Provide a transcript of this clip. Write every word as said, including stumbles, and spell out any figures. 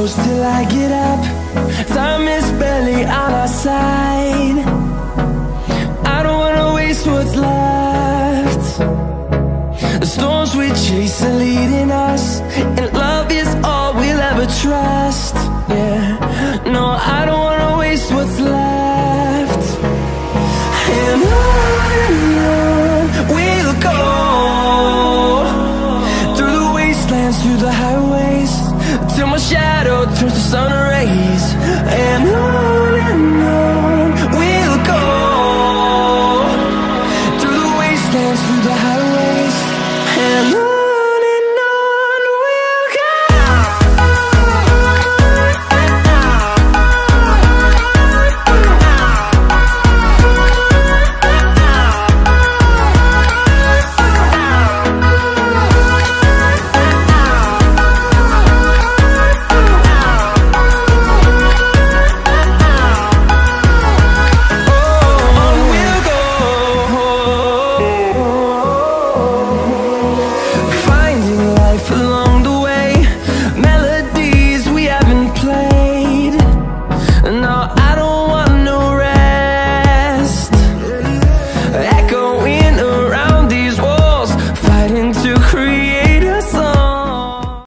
close till I get up. Time is barely on our side. I don't wanna waste what's left. The storms we chase are leading us, and love is all we'll ever trust. Yeah, no, I don't